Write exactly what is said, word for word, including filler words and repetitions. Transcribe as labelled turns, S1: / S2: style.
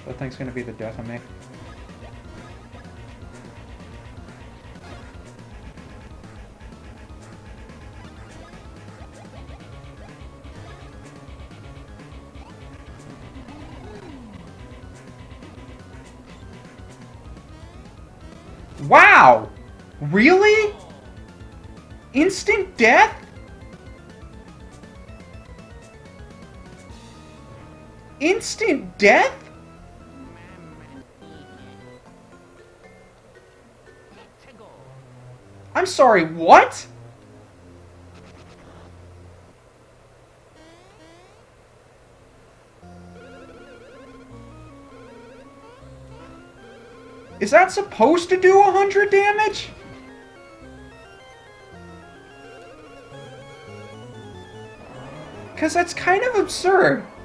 S1: That thing's gonna be the death of me. Wow! Really? Instant death? Instant death? I'm sorry, what? Is that supposed to do a hundred damage? Because that's kind of absurd.